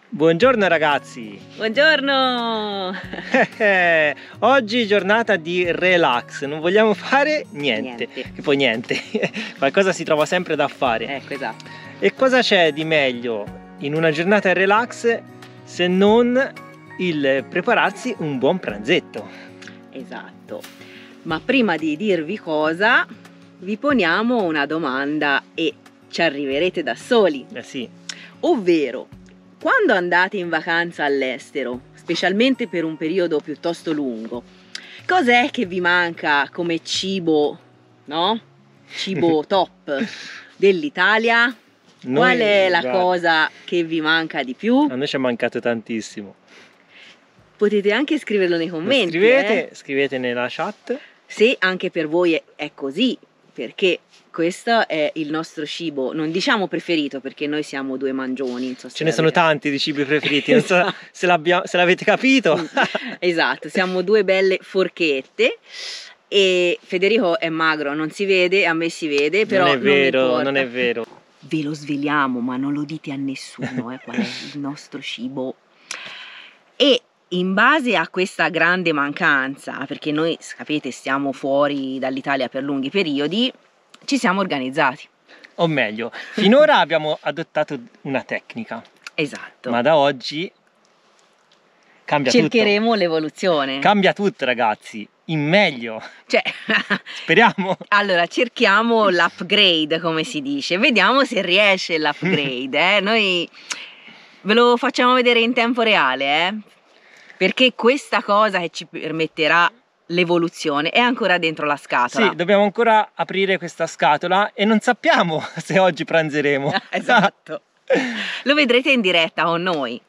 Buongiorno ragazzi! Buongiorno! Oggi giornata di relax, non vogliamo fare niente. Che poi niente, qualcosa si trova sempre da fare. Ecco, esatto. E cosa c'è di meglio in una giornata di relax se non il prepararsi un buon pranzetto? Esatto. Ma prima di dirvi cosa, vi poniamo una domanda e ci arriverete da soli. Sì. Ovvero, quando andate in vacanza all'estero, specialmente per un periodo piuttosto lungo, cos'è che vi manca come cibo, no? Cibo top dell'Italia? Qual è la cosa che vi manca di più? A noi ci è mancato tantissimo. Potete anche scriverlo nei commenti. Scrivete nella chat. Se anche per voi è così, perché questo è il nostro cibo, non diciamo preferito perché noi siamo due mangioni. Ce ne sono tanti di cibi preferiti, non so se l'avete capito. Esatto, siamo due belle forchette e Federico è magro, non si vede, a me si vede, però non è vero, non è vero. Ve lo sveliamo, ma non lo dite a nessuno qual è il nostro cibo. E in base a questa grande mancanza, perché noi sapete stiamo fuori dall'Italia per lunghi periodi, ci siamo organizzati. O meglio, finora abbiamo adottato una tecnica. Esatto. Ma da oggi cambia tutto. Cercheremo l'evoluzione. Cambia tutto ragazzi, in meglio. Cioè, speriamo. Allora, cerchiamo l'upgrade, come si dice. Vediamo se riesce l'upgrade. Noi ve lo facciamo vedere in tempo reale, perché questa cosa che ci permetterà l'evoluzione è ancora dentro la scatola. Sì, dobbiamo ancora aprire questa scatola e non sappiamo se oggi pranzeremo. Esatto. Lo vedrete in diretta con noi.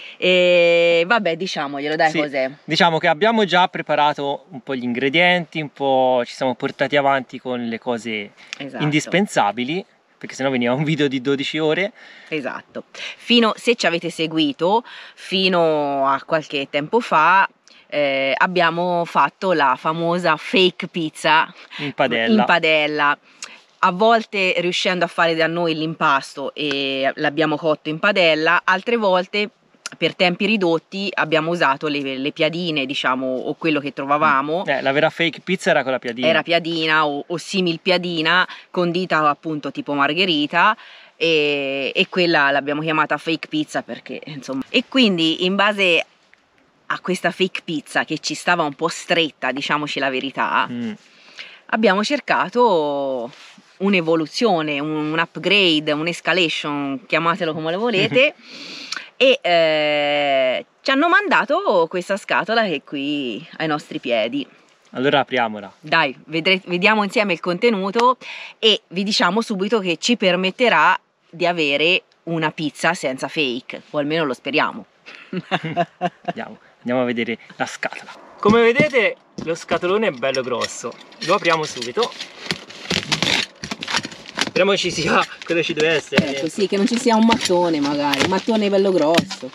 E vabbè, diciamoglielo, dai, sì, cos'è? Diciamo che abbiamo già preparato un po' gli ingredienti, un po' ci siamo portati avanti con le cose indispensabili, perché sennò veniva un video di 12 ore. Esatto. Se ci avete seguito, fino a qualche tempo fa, abbiamo fatto la famosa fake pizza in padella. A volte riuscendo a fare da noi l'impasto e l'abbiamo cotto in padella, altre volte per tempi ridotti abbiamo usato le piadine, diciamo, o quello che trovavamo. La vera fake pizza era con la piadina. Era piadina o simil piadina, condita appunto tipo margherita, e quella l'abbiamo chiamata fake pizza perché insomma. E quindi in base a questa fake pizza che ci stava un po' stretta, diciamoci la verità, abbiamo cercato un'evoluzione, un upgrade, un'escalation, chiamatelo come lo volete. E ci hanno mandato questa scatola che è qui ai nostri piedi. Allora apriamola. Dai, vediamo insieme il contenuto e vi diciamo subito che ci permetterà di avere una pizza senza fake, o almeno lo speriamo. Andiamo a vedere la scatola. Come vedete lo scatolone è bello grosso, lo apriamo subito. Speriamo che ci sia quello che ci deve essere. Ecco, sì, che non ci sia un mattone magari, un mattone bello grosso.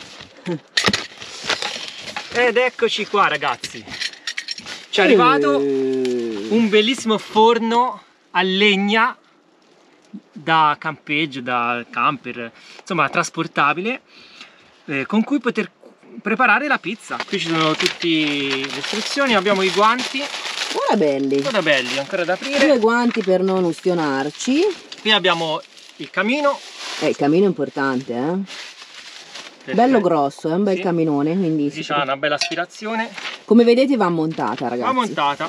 Ed eccoci qua ragazzi. Ci è arrivato un bellissimo forno a legna da campeggio, da camper, insomma trasportabile, con cui poter preparare la pizza. Qui ci sono tutte le istruzioni, abbiamo i guanti. Guarda belli, ancora da aprire. 2 guanti per non ustionarci. Qui abbiamo il camino. Il camino è importante, bello grosso, è un bel caminone, quindi c'ha una bella aspirazione. Come vedete va montata, ragazzi. Va montata.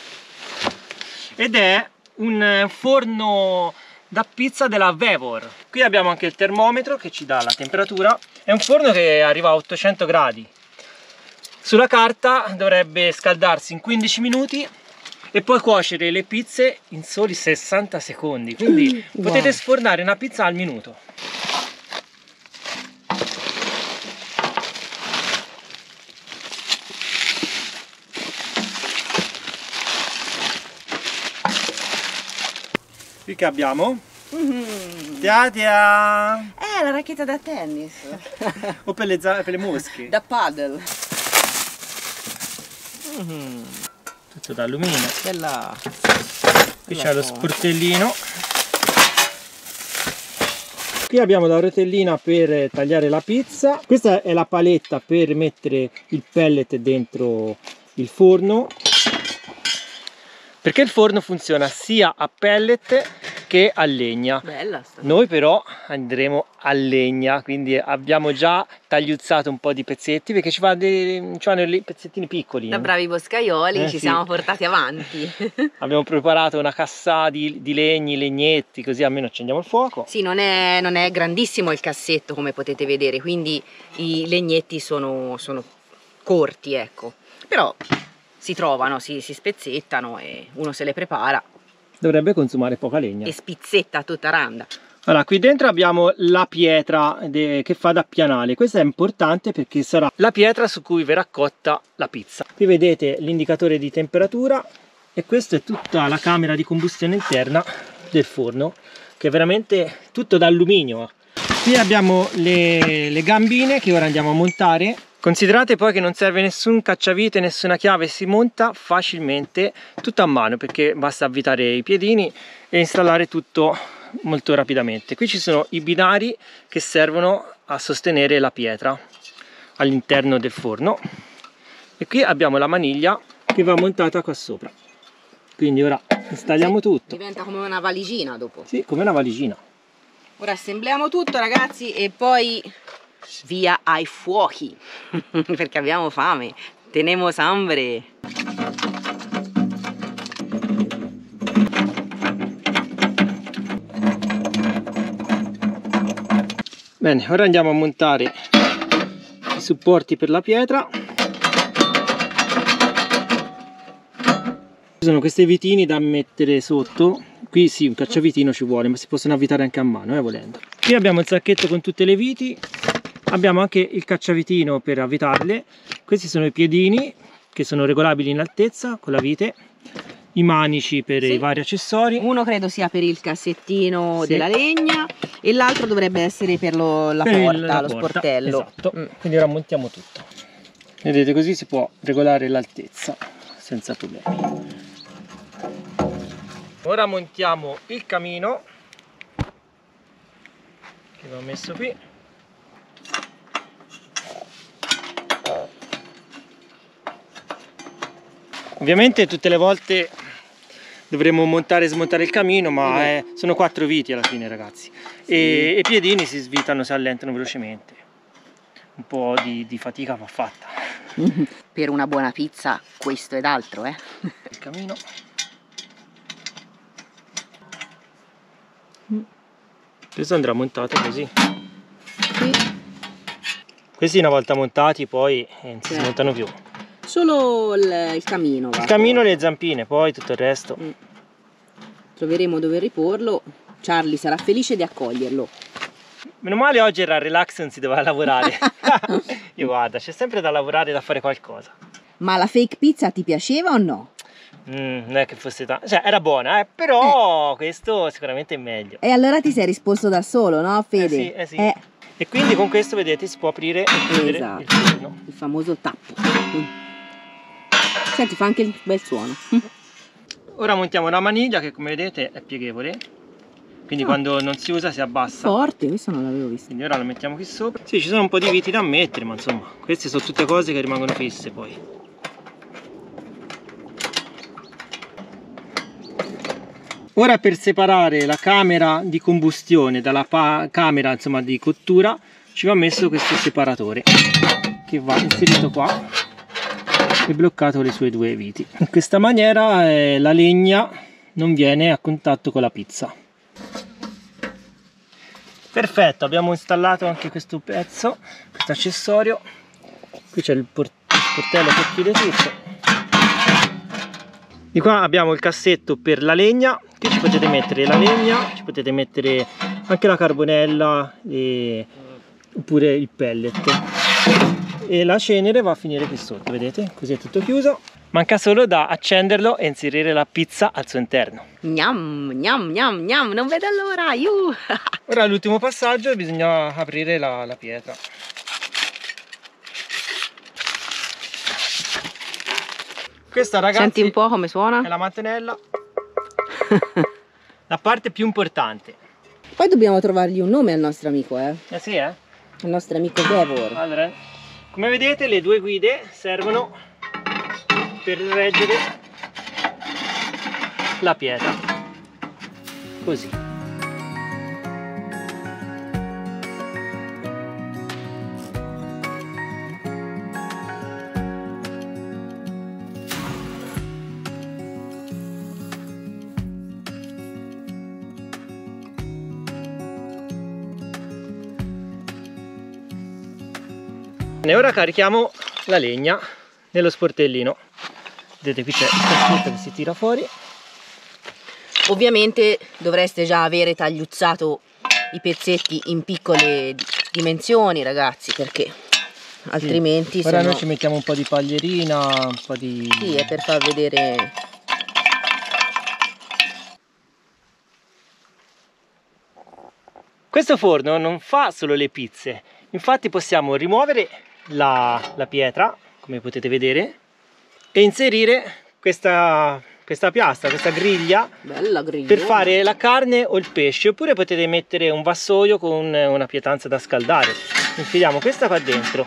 Ed è un forno da pizza della Vevor. Qui abbiamo anche il termometro che ci dà la temperatura. È un forno che arriva a 800 gradi. Sulla carta dovrebbe scaldarsi in 15 minuti e poi cuocere le pizze in soli 60 secondi. Quindi potete sfornare una pizza al minuto. Qui che abbiamo? La racchetta da tennis. O per le mosche. Da paddle. Tutto d'alluminio. Bella. Qui c'è lo sportellino. Qui abbiamo la rotellina per tagliare la pizza, questa è la paletta per mettere il pellet dentro il forno, perché il forno funziona sia a pellet che a legna. Bella sta. Noi però andremo a legna, quindi abbiamo già tagliuzzato un po' di pezzetti, perché ci vanno dei pezzettini piccoli. Da bravi boscaioli ci sì. siamo portati avanti. Abbiamo preparato una cassa di legnetti, così almeno accendiamo il fuoco. Sì, non è grandissimo il cassetto come potete vedere, quindi i legnetti sono corti, ecco. Però si trovano, si spezzettano e uno se le prepara. Dovrebbe consumare poca legna. E spizzetta a tutta randa. Allora, qui dentro abbiamo la pietra che fa da pianale. Questa è importante perché sarà la pietra su cui verrà cotta la pizza. Qui vedete l'indicatore di temperatura e questa è tutta la camera di combustione interna del forno, che è veramente tutto d'alluminio. Qui abbiamo le gambine che ora andiamo a montare. Considerate poi che non serve nessun cacciavite, nessuna chiave, si monta facilmente tutto a mano, perché basta avvitare i piedini e installare tutto molto rapidamente. Qui ci sono i binari che servono a sostenere la pietra all'interno del forno e qui abbiamo la maniglia che va montata qua sopra. Quindi ora installiamo tutto. Diventa come una valigina dopo. Sì, come una valigina. Ora assembliamo tutto, ragazzi, e poi via ai fuochi perché abbiamo fame, tenemos hambre. Bene, ora andiamo a montare i supporti per la pietra. Ci sono questi vitini da mettere sotto. Qui sì, un cacciavitino ci vuole, ma si possono avvitare anche a mano, volendo. Qui abbiamo il sacchetto con tutte le viti. Abbiamo anche il cacciavitino per avvitarle. Questi sono i piedini che sono regolabili in altezza con la vite. I manici per i vari accessori. Uno credo sia per il cassettino della legna e l'altro dovrebbe essere per la porta, lo sportello. Esatto. Quindi ora montiamo tutto. Vedete, così si può regolare l'altezza senza problemi. Ora montiamo il camino che va messo qui. Ovviamente tutte le volte dovremo montare e smontare il camino, ma sono 4 viti alla fine, ragazzi. E i piedini si svitano, si allentano velocemente. Un po' di fatica va fatta. Per una buona pizza questo ed altro, Il camino. Questo andrà montato così. Sì. Questi una volta montati poi non si smontano più. Solo il camino va. Il camino e le zampine, poi tutto il resto. Troveremo dove riporlo. Charlie sarà felice di accoglierlo. Meno male oggi era relax, non si doveva lavorare. Io guarda, c'è sempre da lavorare, da fare qualcosa. Ma la fake pizza ti piaceva o no? Non è che fosse tanto, cioè era buona, però questo sicuramente è meglio. E allora ti sei risposto da solo, no Fede? Sì. E quindi con questo vedete si può aprire e chiudere il forno. Il famoso tappo. Senti, fa anche il bel suono. Ora montiamo la maniglia che come vedete è pieghevole, quindi quando non si usa si abbassa. Forte, questo non l'avevo visto. Quindi ora lo mettiamo qui sopra. Sì, ci sono un po' di viti da mettere, ma insomma queste sono tutte cose che rimangono fisse poi. Ora per separare la camera di combustione dalla camera insomma di cottura ci va messo questo separatore che va inserito qua e bloccato con le sue 2 viti. In questa maniera la legna non viene a contatto con la pizza. Perfetto, abbiamo installato anche questo pezzo, questo accessorio. Qui c'è il sportello che chiude tutto. Di qua abbiamo il cassetto per la legna, qui ci potete mettere la legna, ci potete mettere anche la carbonella oppure il pellet. E la cenere va a finire qui sotto, vedete? Così è tutto chiuso. Manca solo da accenderlo e inserire la pizza al suo interno. Gnam, gnam, gnam, gnam, non vedo l'ora, Ora l'ultimo passaggio, bisogna aprire la pietra. Questa, ragazzi, senti un po' come suona? è la mantenella. La parte più importante. Poi dobbiamo trovargli un nome al nostro amico, Eh sì, eh? il nostro amico Gevor. Allora, come vedete le due guide servono per reggere la pietra, così. E ora carichiamo la legna nello sportellino. Vedete, qui c'è il cassetto che si tira fuori. Ovviamente dovreste già avere tagliuzzato i pezzetti in piccole dimensioni, ragazzi, perché altrimenti ora se noi no... ci mettiamo un po' di paglierina, un po' di... Sì, è per far vedere... Questo forno non fa solo le pizze, infatti possiamo rimuovere la pietra, come potete vedere, e inserire questa piastra, questa griglia, Bella griglia, per fare la carne o il pesce, oppure potete mettere un vassoio con una pietanza da scaldare. Infiliamo questa qua dentro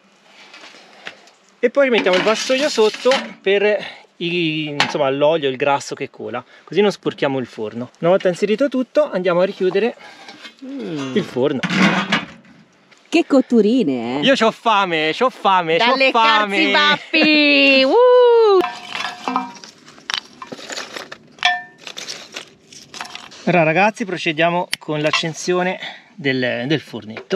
e poi mettiamo il vassoio sotto per insomma, l'olio, il grasso che cola, così non sporchiamo il forno. Una volta inserito tutto andiamo a richiudere il forno. Che cotturine, eh! Io c'ho fame, c'ho fame, c'ho fame! Dalle baffi! Ora ragazzi procediamo con l'accensione del fornetto.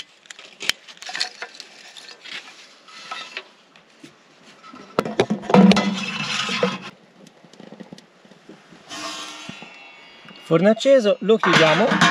Forno acceso, lo chiudiamo.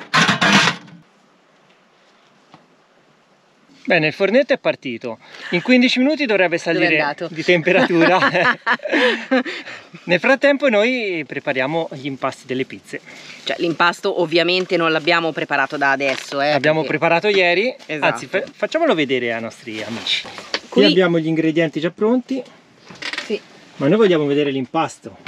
Bene, il fornetto è partito. In 15 minuti dovrebbe salire di temperatura. Nel frattempo noi prepariamo gli impasti delle pizze. Cioè l'impasto ovviamente non l'abbiamo preparato da adesso, L'abbiamo preparato ieri, esatto. Anzi facciamolo vedere ai nostri amici. Qui abbiamo gli ingredienti già pronti, sì. Ma noi vogliamo vedere l'impasto.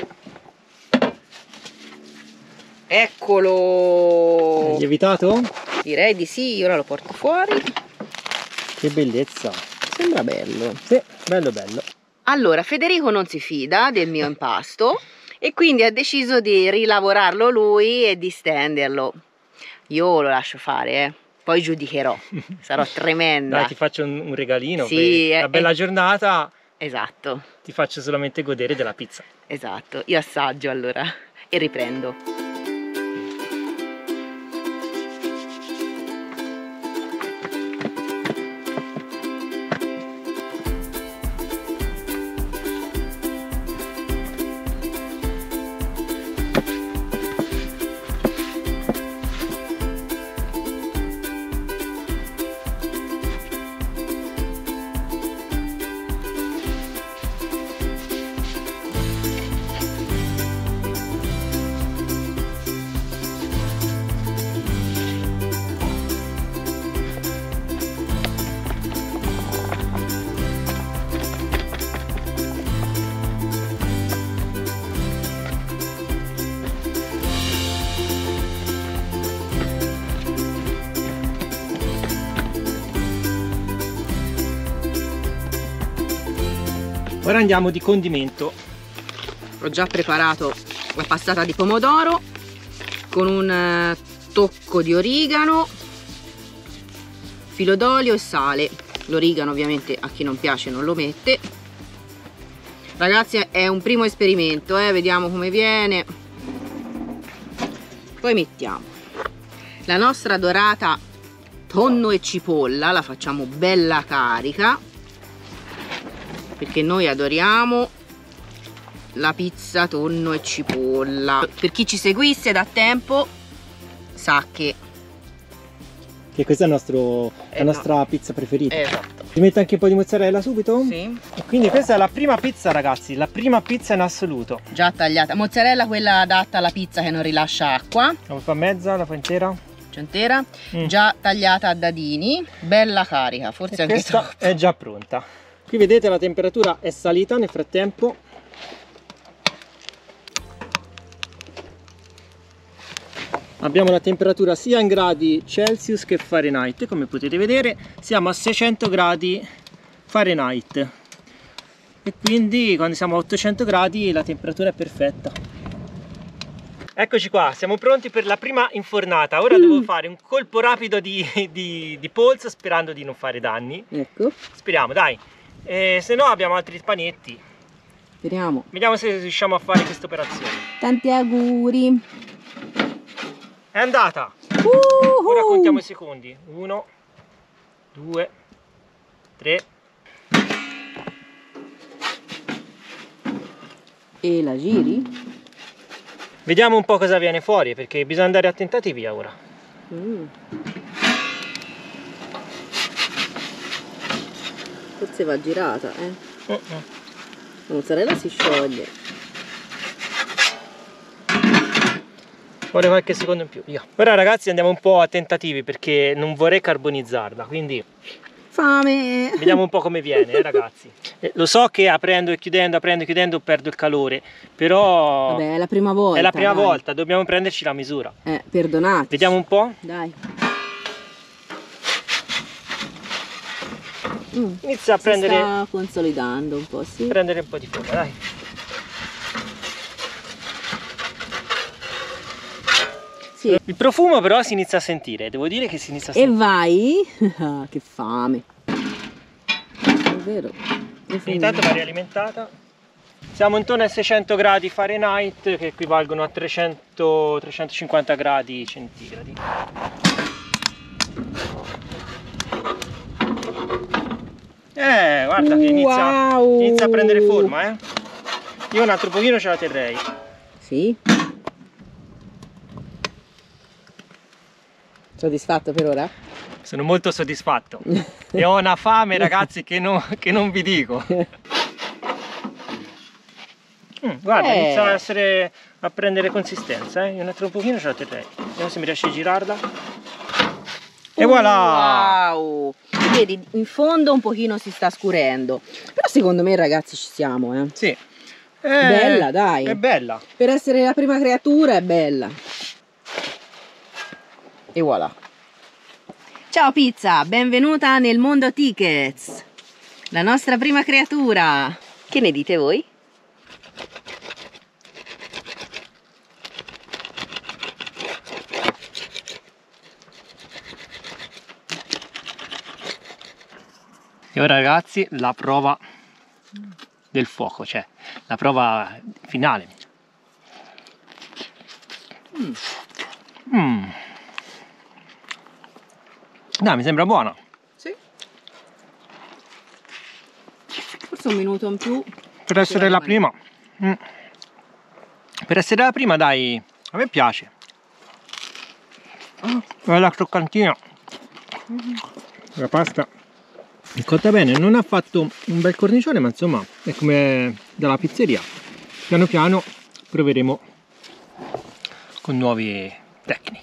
Eccolo! È lievitato? Direi di sì, ora lo porto fuori. Che bellezza! Sembra bello. Sì, bello bello. Allora, Federico non si fida del mio impasto e quindi ha deciso di rilavorarlo lui e di stenderlo. Io lo lascio fare, poi giudicherò, sarò tremenda. Dai, ti faccio un regalino, sì, per la bella giornata. Esatto. Ti faccio solamente godere della pizza. Esatto, io assaggio allora e riprendo. Ora andiamo di condimento. Ho già preparato la passata di pomodoro con un tocco di origano, filo d'olio e sale. L'origano ovviamente a chi non piace non lo mette. Ragazzi, è un primo esperimento, vediamo come viene. Poi mettiamo la nostra dorata tonno e cipolla, la facciamo bella carica perché noi adoriamo la pizza tonno e cipolla. Per chi ci seguisse da tempo sa che questa è la nostra pizza preferita. Esatto. Ti metto anche un po' di mozzarella subito? Sì. E quindi questa è la prima pizza, ragazzi, la prima pizza in assoluto. Già tagliata. Mozzarella quella adatta alla pizza che non rilascia acqua. La vuoi fare mezza, la fai intera? Intera. Già tagliata a dadini, bella carica, forse anche questa troppo. È già pronta. Qui vedete la temperatura è salita nel frattempo. abbiamo la temperatura sia in gradi Celsius che Fahrenheit. Come potete vedere siamo a 600 gradi Fahrenheit e quindi quando siamo a 800 gradi la temperatura è perfetta. Eccoci qua, siamo pronti per la prima infornata. Ora devo fare un colpo rapido di polso sperando di non fare danni. Ecco. Speriamo, dai. Se no abbiamo altri panetti. Speriamo. Vediamo se riusciamo a fare questa operazione. Tanti auguri. È andata. Ora contiamo i secondi. 1, 2, 3. E la giri? Vediamo un po' cosa viene fuori, perché bisogna andare a tentativi ora. Forse va girata, La mozzarella si scioglie. Vuole qualche secondo in più, via. Ora ragazzi andiamo un po' a tentativi perché non vorrei carbonizzarla, quindi fame. vediamo un po' come viene, ragazzi. Lo so che aprendo e chiudendo perdo il calore, però vabbè, è la prima volta. È la prima volta, dobbiamo prenderci la misura. Perdonate. Vediamo un po'? Dai. Inizia a prendere. Si sta consolidando un po', sì. Prendere un po' di forma, dai. Sì. Il profumo però si inizia a sentire, devo dire che si inizia a sentire. E vai? Che fame. È vero. Intanto va rialimentata. Siamo intorno ai 600 gradi Fahrenheit che equivalgono a 300-350 gradi centigradi. Guarda che inizia a prendere forma, Io un altro pochino ce la terrei. Sì. Soddisfatto per ora? Sono molto soddisfatto e ho una fame ragazzi che non vi dico. Guarda, inizia a prendere consistenza, Io un altro pochino ce la terrei. Vediamo se mi riesce a girarla. E voilà! Wow! Vedi, in fondo un pochino si sta scurendo. Però secondo me ragazzi ci siamo, Sì. Bella, dai. È bella. Per essere la prima creatura è bella. E voilà. Ciao pizza, benvenuta nel mondo Tickets. La nostra prima creatura. Che ne dite voi? E ora ragazzi la prova del fuoco, cioè la prova finale. Dai, mi sembra buona. Sì. Forse un minuto in più. Per essere la prima. Per essere la prima, dai, a me piace. Bella croccantina. La pasta è cotta bene, non ha fatto un bel cornicione, ma insomma è come dalla pizzeria. Piano piano proveremo con nuove tecniche.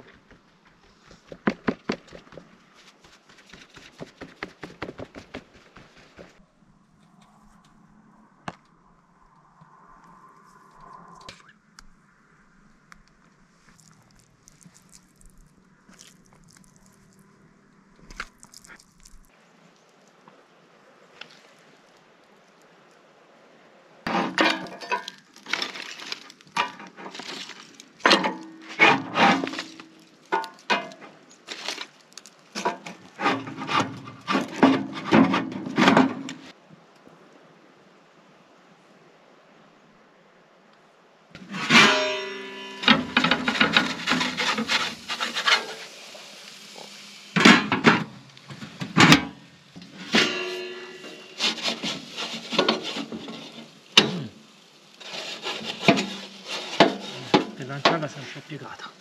Lanciarla sempre piegata.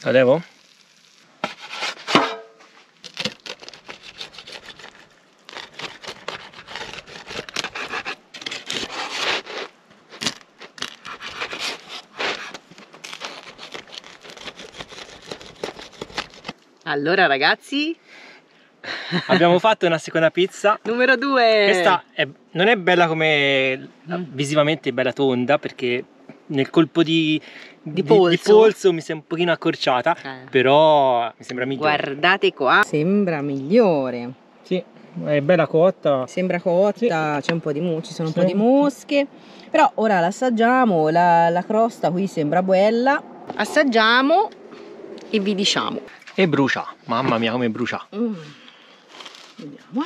La levo? Allora ragazzi, abbiamo fatto una seconda pizza. numero 2. Questa non è bella come visivamente, è bella tonda, perché nel colpo di polso mi si è un pochino accorciata, però mi sembra migliore. Guardate qua, sembra migliore. Sì, è bella cotta. Sembra cotta, sì. C'è un po' di ci sono un po' di mosche, però ora l'assaggiamo, la crosta qui sembra bella. Assaggiamo e vi diciamo. E brucia, mamma mia come brucia. Vediamo.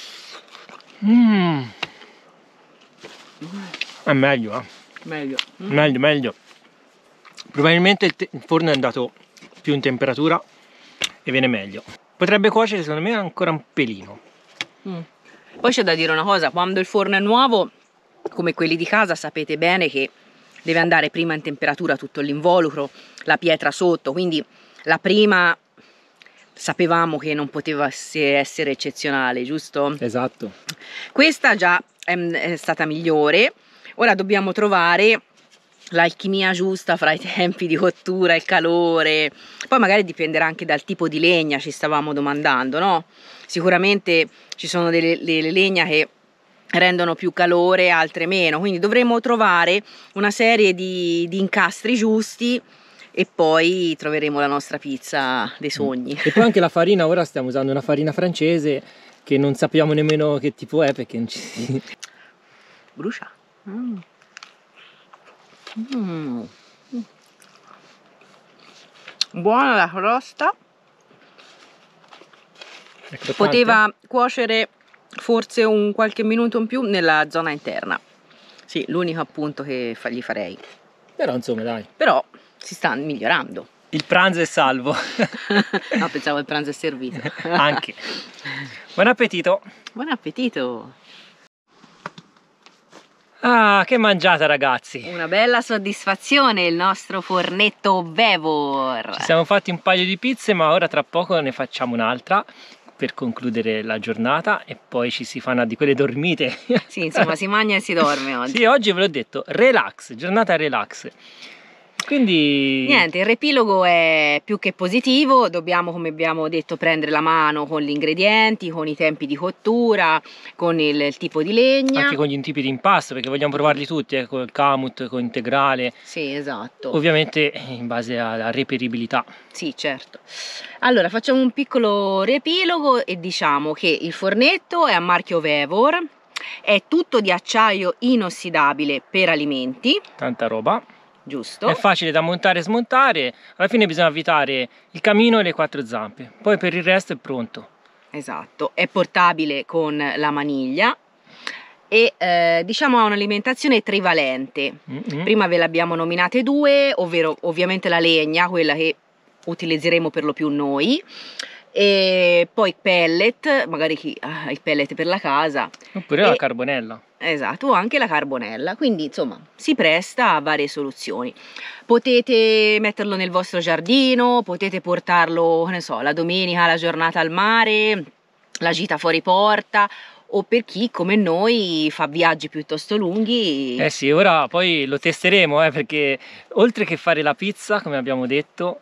È meglio, Meglio. Meglio. Probabilmente il forno è andato più in temperatura e viene meglio. Potrebbe cuocere secondo me ancora un pelino. Poi c'è da dire una cosa, quando il forno è nuovo, come quelli di casa, sapete bene che deve andare prima in temperatura tutto l'involucro, la pietra sotto, quindi la prima sapevamo che non poteva essere eccezionale, giusto? Esatto. Questa già è stata migliore. Ora dobbiamo trovare l'alchimia giusta fra i tempi di cottura e il calore. Poi magari dipenderà anche dal tipo di legna, ci stavamo domandando, no? Sicuramente ci sono delle legna che rendono più calore, altre meno, quindi dovremo trovare una serie di incastri giusti e poi troveremo la nostra pizza dei sogni. E poi anche la farina, ora stiamo usando una farina francese che non sappiamo nemmeno che tipo è, perché non ci... Brucia. Buona la crosta. Poteva cuocere forse un qualche minuto in più nella zona interna. Sì, l'unico appunto che gli farei. Però insomma dai. Però si sta migliorando. Il pranzo è salvo. No, pensavo il pranzo è servito. Anche. Buon appetito. Buon appetito. Ah, che mangiata ragazzi. Una bella soddisfazione il nostro fornetto Vevor. Ci siamo fatti un paio di pizze, ma ora tra poco ne facciamo un'altra per concludere la giornata e poi ci si fa una di quelle dormite. Sì, insomma, si mangia e si dorme oggi. Sì, oggi ve l'ho detto, relax, giornata relax. Quindi niente, il riepilogo è più che positivo, dobbiamo, come abbiamo detto, prendere la mano con gli ingredienti, con i tempi di cottura, con il tipo di legna. Anche con gli tipi di impasto, perché vogliamo provarli tutti, con il kamut, con integrale. Sì, esatto. Ovviamente in base alla reperibilità. Sì, certo. Allora, facciamo un piccolo riepilogo e diciamo che il fornetto è a marchio Vevor, è tutto di acciaio inossidabile per alimenti. Tanta roba. Giusto. È facile da montare e smontare, alla fine bisogna avvitare il camino e le 4 zampe, poi per il resto è pronto. Esatto, è portabile con la maniglia e diciamo ha un'alimentazione trivalente. Prima ve le abbiamo nominate due, ovvero ovviamente la legna, quella che utilizzeremo per lo più noi, e poi pellet, magari chi ha il pellet per la casa. Oppure la carbonella. Esatto, o anche la carbonella, quindi insomma si presta a varie soluzioni. Potete metterlo nel vostro giardino, potete portarlo, ne so, la domenica, la giornata al mare, la gita fuori porta, o per chi come noi fa viaggi piuttosto lunghi. Eh sì, ora poi lo testeremo, perché oltre che fare la pizza, come abbiamo detto,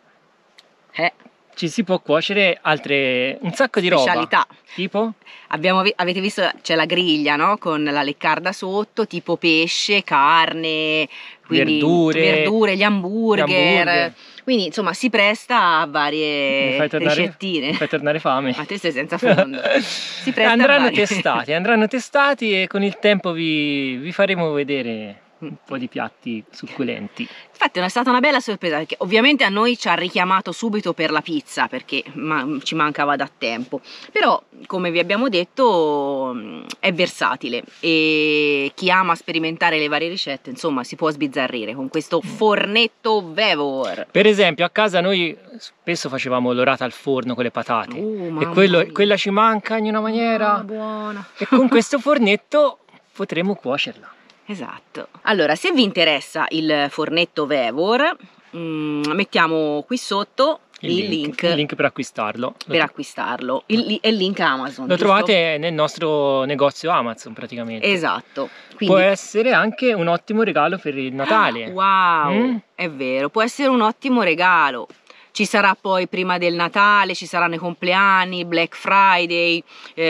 ci si può cuocere un sacco di specialità. Roba. Tipo? Avete visto, c'è la griglia, no? Con la leccarda sotto, tipo pesce, carne, quindi verdure, gli hamburger. Quindi insomma si presta a varie ricettine. Mi fai tornare fame. Ma te sei senza fondo. Si presta andranno testati e con il tempo vi faremo vedere un po' di piatti succulenti. Infatti è stata una bella sorpresa, perché ovviamente a noi ci ha richiamato subito per la pizza, perché ci mancava da tempo, però come vi abbiamo detto è versatile e chi ama sperimentare le varie ricette insomma si può sbizzarrire con questo fornetto Vevor. Per esempio a casa noi spesso facevamo l'orata al forno con le patate e quella ci manca in una maniera buona. E con questo fornetto potremo cuocerla. Esatto. Allora, se vi interessa il fornetto Vevor, mettiamo qui sotto il link per acquistarlo. Il link Amazon. Lo trovate nel nostro negozio Amazon praticamente. Esatto. Quindi... può essere anche un ottimo regalo per il Natale. Wow, è vero, può essere un ottimo regalo. Ci sarà poi prima del Natale, ci saranno i compleanni, Black Friday,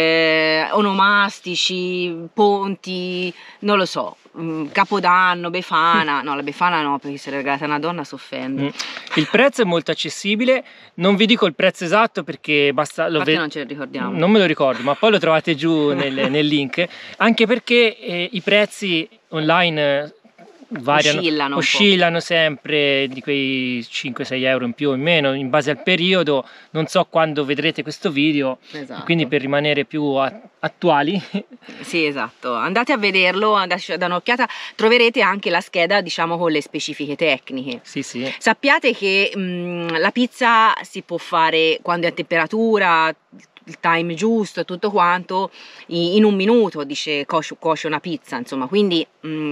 onomastici, ponti, non lo so, Capodanno, Befana. No, la Befana no, perché se è regalata a una donna si offende. Il prezzo è molto accessibile, non vi dico il prezzo esatto perché basta... non ce lo ricordiamo. Non me lo ricordo, ma poi lo trovate giù nel link, anche perché i prezzi online... oscillano sempre di quei 5-6 euro in più o in meno in base al periodo, non so quando vedrete questo video, esatto. Quindi per rimanere più attuali. Sì, esatto, andate a vederlo, andate a dare un'occhiata, troverete anche la scheda, diciamo, con le specifiche tecniche. Sì. Sappiate che la pizza si può fare quando è a temperatura, il time giusto e tutto quanto, in un minuto, dice cuoce una pizza, insomma, quindi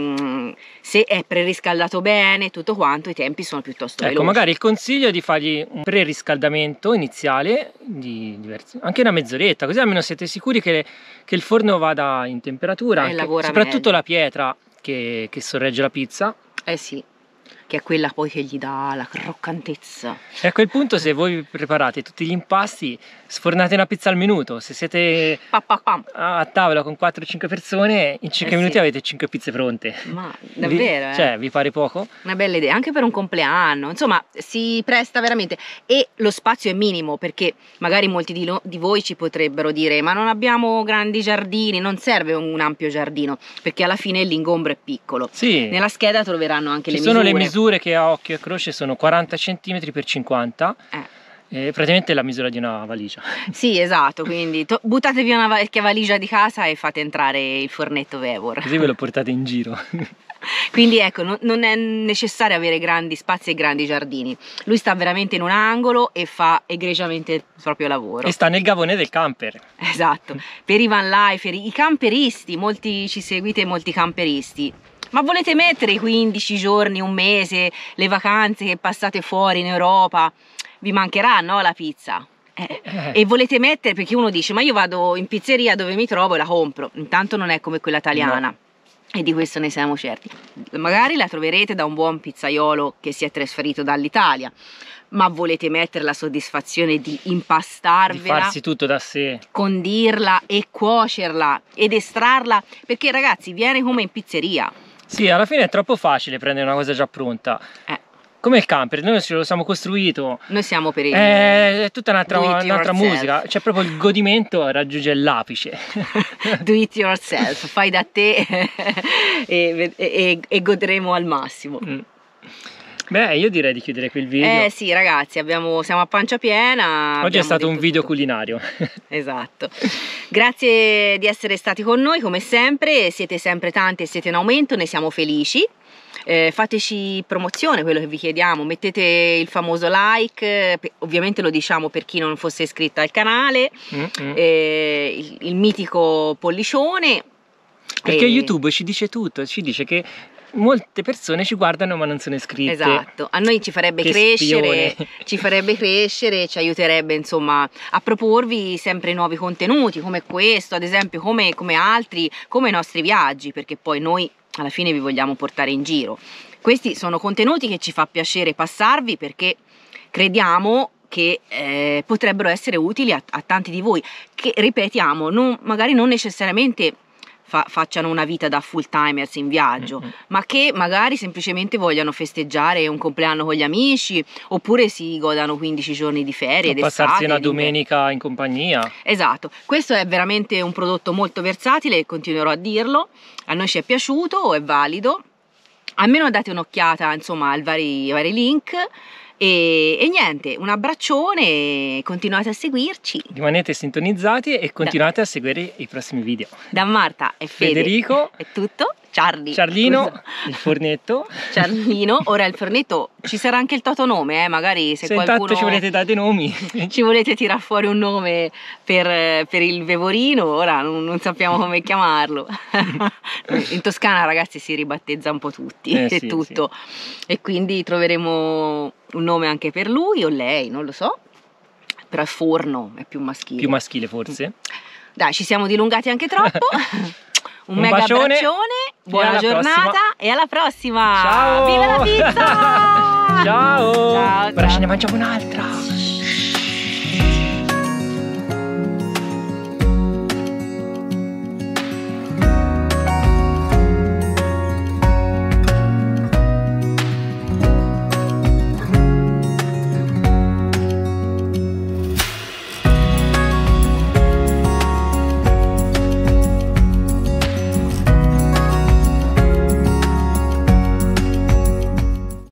se è preriscaldato bene tutto quanto, i tempi sono piuttosto veloci. Magari il consiglio è di fargli un preriscaldamento iniziale anche una mezz'oretta, così almeno siete sicuri che il forno vada in temperatura, soprattutto meglio. La pietra che sorregge la pizza. Sì, che è quella poi che gli dà la croccantezza. E a quel punto, se voi preparate tutti gli impasti, sfornate una pizza al minuto. Se siete a tavola con 4-5 persone, in 5 minuti avete 5 pizze pronte. Ma davvero? Cioè, vi pare poco? Una bella idea, anche per un compleanno. Insomma, si presta veramente. E lo spazio è minimo, perché magari molti di voi ci potrebbero dire: ma non abbiamo grandi giardini. Non serve un ampio giardino, perché alla fine l'ingombro è piccolo. Sì. Nella scheda troveranno anche le misure. Sono le misure che a occhio e croce sono 40 cm x 50. Praticamente la misura di una valigia. Sì, esatto, quindi buttatevi una vecchia valigia di casa e fate entrare il fornetto Vevor. Così ve lo portate in giro. Quindi ecco, non è necessario avere grandi spazi e grandi giardini. Lui sta veramente in un angolo e fa egregiamente il proprio lavoro. E sta nel gavone del camper. Esatto, per i van lifer, i camperisti, molti ci seguite, molti camperisti. Ma volete mettere i 15 giorni, un mese, le vacanze che passate fuori in Europa? Vi mancherà, no, la pizza? E volete mettere, perché uno dice: ma io vado in pizzeria dove mi trovo e la compro. Intanto non è come quella italiana. No. E di questo ne siamo certi. Magari la troverete da un buon pizzaiolo che si è trasferito dall'Italia, ma volete mettere la soddisfazione di impastarvela, di farsi tutto da sé, condirla e cuocerla ed estrarla, perché ragazzi viene come in pizzeria. Sì, alla fine è troppo facile prendere una cosa già pronta. Come il camper, noi ce lo siamo costruito. Noi siamo per il... È tutta un'altra musica, cioè proprio il godimento raggiunge l'apice. Do it yourself, fai da te e godremo al massimo. Beh, io direi di chiudere qui il video. Sì, ragazzi, siamo a pancia piena. Oggi è stato un video culinario. Esatto. Grazie di essere stati con noi, come sempre. Siete sempre tanti e siete in aumento, ne siamo felici. Fateci promozione, quello che vi chiediamo, mettete il famoso like, ovviamente lo diciamo per chi non fosse iscritto al canale, il mitico pollicione. Perché YouTube ci dice tutto, ci dice che molte persone ci guardano ma non sono iscritte. Esatto, a noi ci farebbe crescere, ci aiuterebbe insomma a proporvi sempre nuovi contenuti come questo, ad esempio, come altri, come i nostri viaggi, perché poi noi alla fine vi vogliamo portare in giro. Questi sono contenuti che ci fa piacere passarvi, perché crediamo che potrebbero essere utili a tanti di voi che, ripetiamo, magari non necessariamente facciano una vita da full timers in viaggio, ma che magari semplicemente vogliano festeggiare un compleanno con gli amici, oppure si godano 15 giorni di ferie, passarsi una domenica in compagnia. Esatto, questo è veramente un prodotto molto versatile e continuerò a dirlo. A noi ci è piaciuto, è valido, almeno date un'occhiata insomma ai vari link. E niente, un abbraccione, continuate a seguirci. Rimanete sintonizzati e continuate a seguire i prossimi video. Da Marta e Federico è tutto. Ciarlino, il fornetto. Ciarlino, ora il fornetto, ci sarà anche il totonome, magari se qualcuno... intanto ci volete dare dei nomi. Ci volete tirar fuori un nome per il vevorino, ora non sappiamo come chiamarlo. In Toscana, ragazzi, si ribattezza un po' tutti, è sì, tutto. Sì. E quindi troveremo un nome anche per lui o lei, non lo so. Però è Forno, è più maschile. Più maschile forse. Dai, ci siamo dilungati anche troppo. Un mega bacione, abbraccione, buona giornata e alla prossima! Ciao! Viva la pizza! Ciao! Ciao, Ora ce ne mangiamo un'altra!